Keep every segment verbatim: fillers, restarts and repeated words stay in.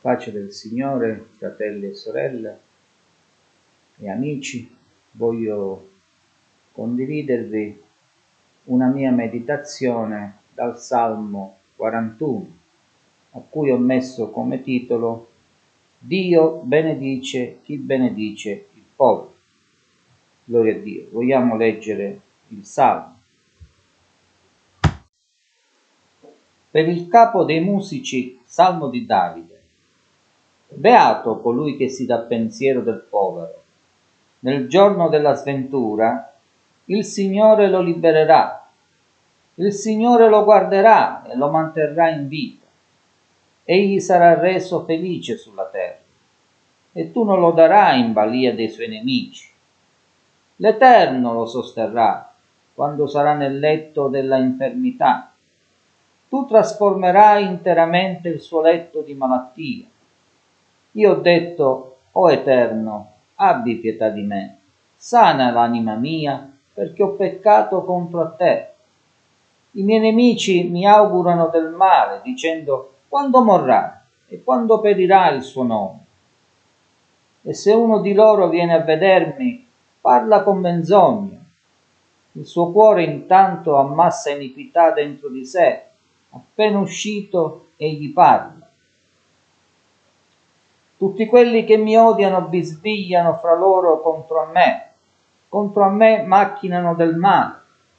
Pace del Signore, fratelli e sorelle e amici, voglio condividervi una mia meditazione dal Salmo quarantuno, a cui ho messo come titolo Dio benedice chi benedice il povero. Gloria a Dio. Vogliamo leggere il Salmo. Per il capo dei musici, Salmo di Davide. Beato colui che si dà pensiero del povero. Nel giorno della sventura il Signore lo libererà. Il Signore lo guarderà e lo manterrà in vita. Egli sarà reso felice sulla terra e tu non lo darai in balia dei suoi nemici. L'Eterno lo sosterrà quando sarà nel letto della infermità. Tu trasformerai interamente il suo letto di malattia. Io ho detto, o Eterno, abbi pietà di me, sana l'anima mia, perché ho peccato contro a te. I miei nemici mi augurano del male, dicendo, quando morrà e quando perirà il suo nome? E se uno di loro viene a vedermi, parla con menzogna. Il suo cuore intanto ammassa iniquità dentro di sé, appena uscito egli parla. Tutti quelli che mi odiano bisbigliano fra loro contro a me, contro a me macchinano del male.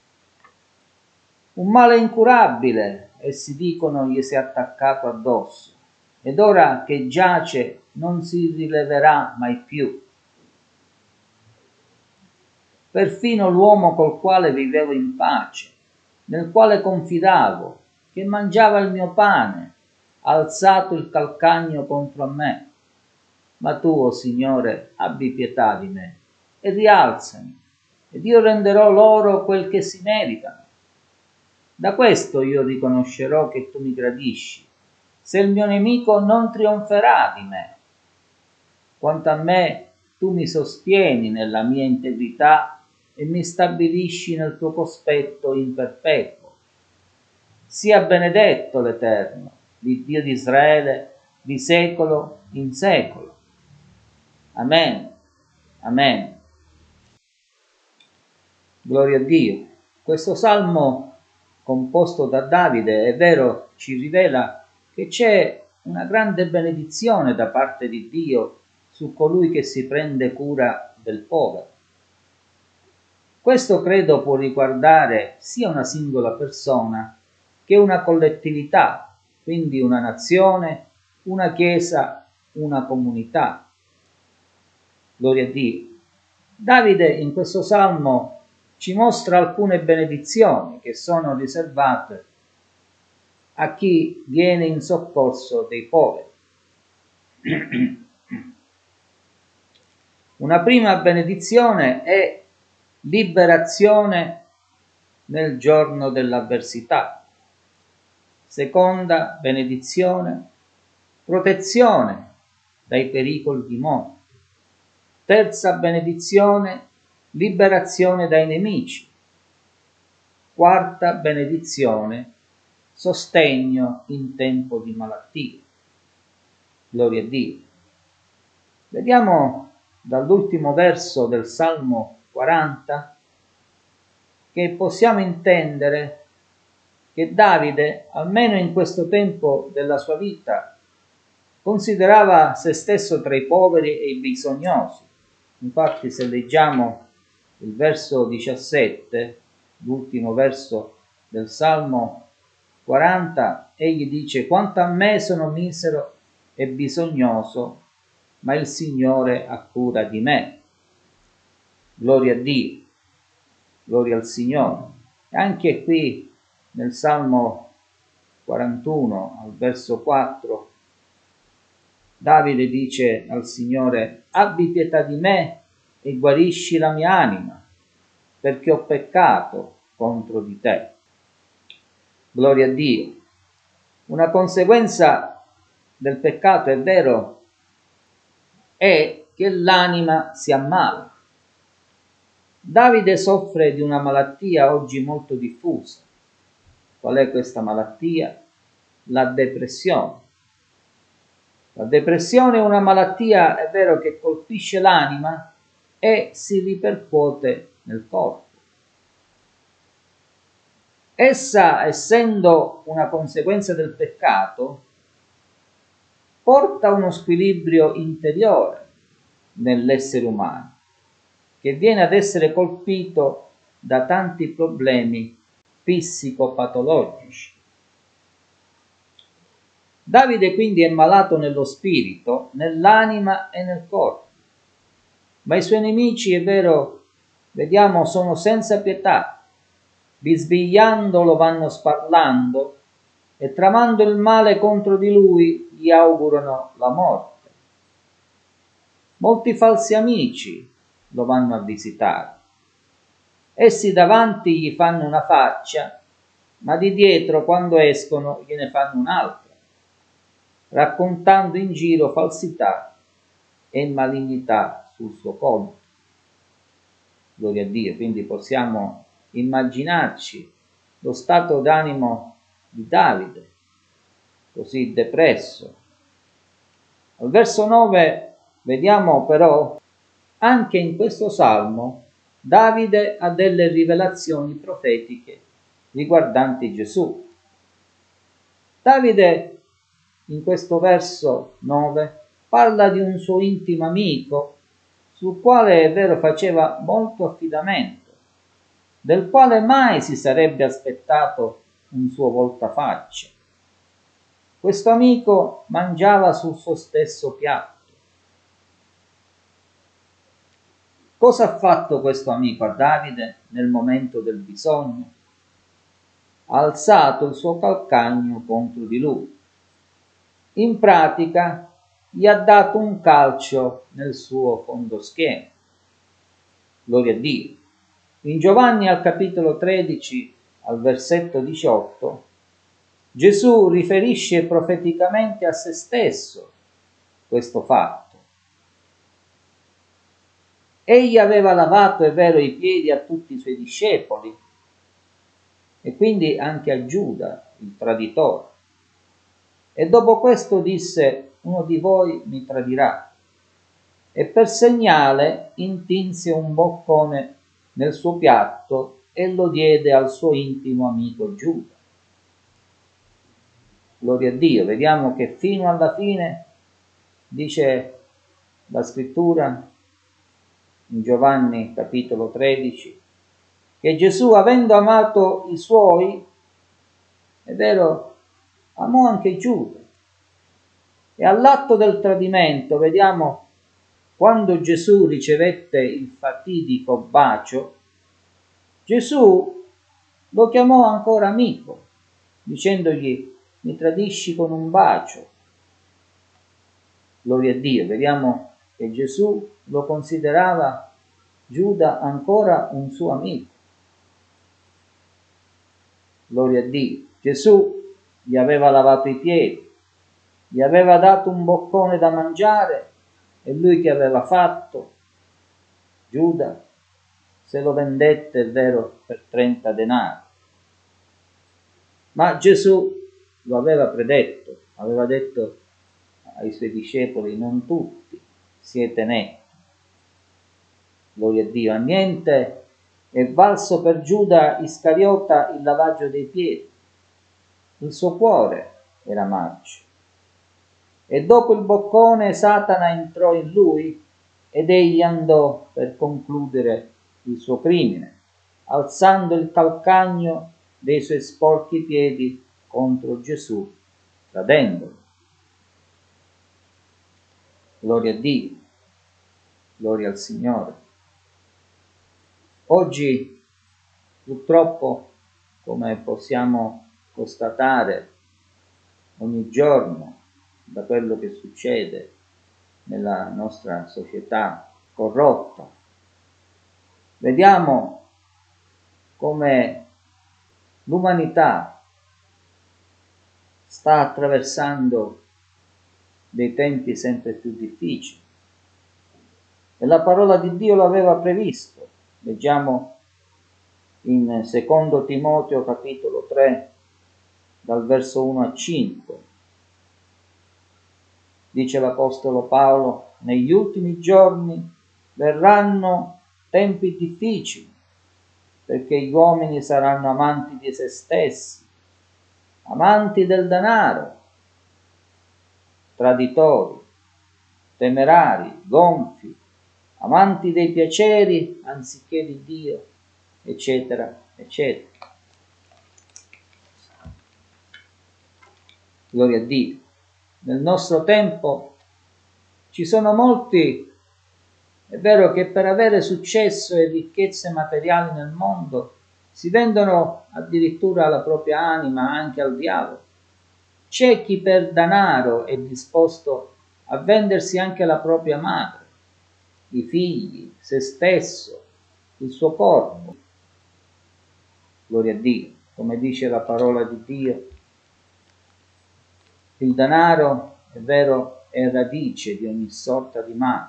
Un male incurabile, essi dicono, gli si è attaccato addosso, ed ora che giace non si rileverà mai più. Perfino l'uomo col quale vivevo in pace, nel quale confidavo, che mangiava il mio pane, ha alzato il calcagno contro a me. Ma tu, o Signore, abbi pietà di me e rialzami, ed io renderò loro quel che si meritano. Da questo io riconoscerò che tu mi gradisci, se il mio nemico non trionferà di me. Quanto a me, tu mi sostieni nella mia integrità e mi stabilisci nel tuo cospetto in perpetuo. Sia benedetto l'Eterno, l'Iddio di Israele, di secolo in secolo. Amen. Amen. Gloria a Dio. Questo salmo composto da Davide, è vero, ci rivela che c'è una grande benedizione da parte di Dio su colui che si prende cura del povero. Questo credo può riguardare sia una singola persona che una collettività, quindi una nazione, una chiesa, una comunità. Gloria a Dio. Davide in questo salmo ci mostra alcune benedizioni che sono riservate a chi viene in soccorso dei poveri. Una prima benedizione è liberazione nel giorno dell'avversità. Seconda benedizione, protezione dai pericoli di morte. Terza benedizione, liberazione dai nemici. Quarta benedizione, sostegno in tempo di malattia. Gloria a Dio. Vediamo dall'ultimo verso del Salmo quaranta che possiamo intendere che Davide, almeno in questo tempo della sua vita, considerava se stesso tra i poveri e i bisognosi. Infatti, se leggiamo il verso diciassette, l'ultimo verso del Salmo quaranta, egli dice: quanto a me sono misero e bisognoso, ma il Signore ha cura di me. Gloria a Dio, gloria al Signore. E anche qui nel Salmo quarantuno, al verso quattro, Davide dice al Signore: abbi pietà di me e guarisci la mia anima, perché ho peccato contro di te. Gloria a Dio. Una conseguenza del peccato, è vero, è che l'anima si ammala. Davide soffre di una malattia oggi molto diffusa. Qual è questa malattia? La depressione. La depressione è una malattia, è vero, che colpisce l'anima e si ripercuote nel corpo. Essa, essendo una conseguenza del peccato, porta uno squilibrio interiore nell'essere umano, che viene ad essere colpito da tanti problemi psicopatologici. Davide quindi è malato nello spirito, nell'anima e nel corpo, ma i suoi nemici, è vero, vediamo, sono senza pietà, bisbigliandolo vanno sparlando e tramando il male contro di lui gli augurano la morte. Molti falsi amici lo vanno a visitare. Essi davanti gli fanno una faccia, ma di dietro, quando escono, gliene fanno un'altra, raccontando in giro falsità e malignità sul suo conto. Gloria a Dio, quindi possiamo immaginarci lo stato d'animo di Davide, così depresso. Al verso nove vediamo però, anche in questo salmo, Davide ha delle rivelazioni profetiche riguardanti Gesù. Davide, in questo verso nove, parla di un suo intimo amico, sul quale, è vero, faceva molto affidamento, del quale mai si sarebbe aspettato un suo voltafaccia. Questo amico mangiava sul suo stesso piatto. Cosa ha fatto questo amico a Davide nel momento del bisogno? Ha alzato il suo calcagno contro di lui. In pratica gli ha dato un calcio nel suo fondoschiena. Gloria a Dio. In Giovanni al capitolo tredici, al versetto diciotto, Gesù riferisce profeticamente a se stesso questo fatto. Egli aveva lavato, è vero, i piedi a tutti i suoi discepoli e quindi anche a Giuda, il traditore. E dopo questo disse: uno di voi mi tradirà. E per segnale intinse un boccone nel suo piatto e lo diede al suo intimo amico Giuda. Gloria a Dio, vediamo che fino alla fine, dice la scrittura in Giovanni capitolo tredici, che Gesù, avendo amato i suoi, è vero, amò anche Giuda. E all'atto del tradimento, vediamo, quando Gesù ricevette il fatidico bacio, Gesù lo chiamò ancora amico, dicendogli: mi tradisci con un bacio. Gloria a Dio, vediamo che Gesù lo considerava, Giuda, ancora un suo amico. Gloria a Dio. Gesù gli aveva lavato i piedi, gli aveva dato un boccone da mangiare e lui che aveva fatto? Giuda se lo vendette, è vero, per trenta denari. Ma Gesù lo aveva predetto, aveva detto ai suoi discepoli: non tutti siete netti. Gloria a Dio. A niente è valso per Giuda Iscariota il lavaggio dei piedi. Il suo cuore era marcio. E dopo il boccone Satana entrò in lui ed egli andò per concludere il suo crimine, alzando il calcagno dei suoi sporchi piedi contro Gesù, tradendolo. Gloria a Dio, gloria al Signore. Oggi, purtroppo, come possiamo constatare ogni giorno da quello che succede nella nostra società corrotta, vediamo come l'umanità sta attraversando dei tempi sempre più difficili e la parola di Dio l'aveva previsto. Leggiamo in secondo Timoteo capitolo tre dal verso uno a cinque. dice l'Apostolo Paolo, negli ultimi giorni verranno tempi difficili, perché gli uomini saranno amanti di se stessi, amanti del denaro, traditori, temerari, gonfi, amanti dei piaceri anziché di Dio, eccetera, eccetera. Gloria a Dio. Nel nostro tempo ci sono molti, è vero, che per avere successo e ricchezze materiali nel mondo si vendono addirittura la propria anima anche al diavolo. C'è chi per denaro è disposto a vendersi anche la propria madre, i figli, se stesso, il suo corpo. Gloria a Dio, come dice la parola di Dio. Il denaro, è vero, è radice di ogni sorta di male.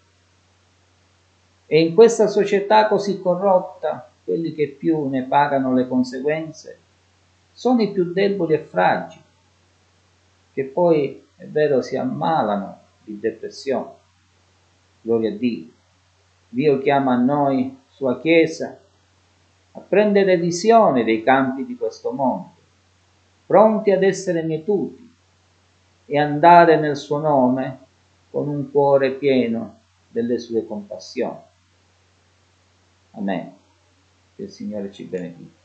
E in questa società così corrotta, quelli che più ne pagano le conseguenze sono i più deboli e fragili, che poi, è vero, si ammalano di depressione. Gloria a Dio. Dio chiama a noi, sua Chiesa, a prendere visione dei campi di questo mondo, pronti ad essere mietuti e andare nel suo nome con un cuore pieno delle sue compassioni. Amen. Che il Signore ci benedica.